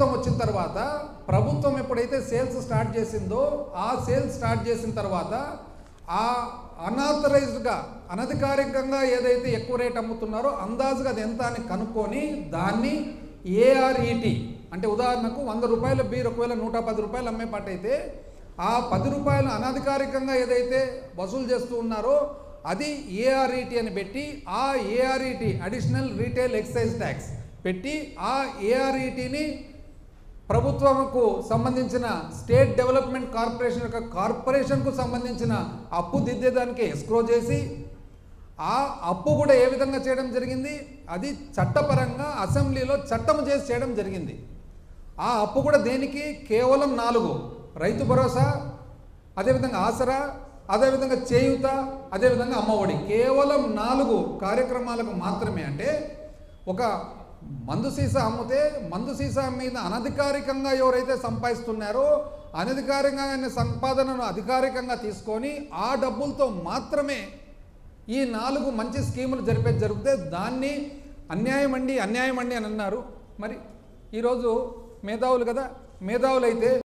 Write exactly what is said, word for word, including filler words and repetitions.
ప్రభుత్వం వచ్చిన తర్వాత ప్రభుత్వం ఎప్పుడైతే సేల్స్ స్టార్ట్ చేసిందో ఆ సేల్స్ స్టార్ట్ చేసిన తర్వాత ఆ అన్ఆథరైజ్డ్గా అనధికారికంగా ఏదైతే ఎక్కువ రేట్ అమ్ముతున్నారో అందాజుగా అది ఎంత అని కనుక్కొని దాన్ని ఏఆర్ఈటీ అంటే ఉదాహరణకు వంద రూపాయల బీర్ ఒకవేళ నూట పది రూపాయలు అమ్మే పాట అయితే ఆ పది రూపాయలు అనధికారికంగా ఏదైతే వసూలు చేస్తూ ఉన్నారో అది ఏఆర్ఈటీ అని పెట్టి ఆ ARET additional retail excise tax పెట్టి ఆ ఏఆర్ఈటీని ప్రభుత్వంకు సంబంధించిన స్టేట్ డెవలప్మెంట్ కార్పొరేషన్ యొక్క కార్పొరేషన్కు సంబంధించిన అప్పు దిద్దేదానికి ఎస్క్రో చేసి ఆ అప్పు కూడా ఏ విధంగా చేయడం జరిగింది, అది చట్టపరంగా అసెంబ్లీలో చట్టం చేసి చేయడం జరిగింది. ఆ అప్పు కూడా దేనికి, కేవలం నాలుగు, రైతు భరోసా, అదేవిధంగా ఆసరా, అదేవిధంగా చేయూత, అదేవిధంగా అమ్మఒడి, కేవలం నాలుగు కార్యక్రమాలకు మాత్రమే. అంటే ఒక మందు సీసా అమ్మితే మందు సీసా మీద అనధికారికంగా ఎవరైతే సంపాదిస్తున్నారో అనధికారికంగా సంపాదనను అధికారికంగా తీసుకొని ఆ డబ్బులతో మాత్రమే ఈ నాలుగు మంచి స్కీములు జరిపేది జరిగితే దాన్ని అన్యాయం అండి అన్యాయం అండి అని అన్నారు. మరి ఈరోజు మేధావులు కదా, మేధావులు అయితే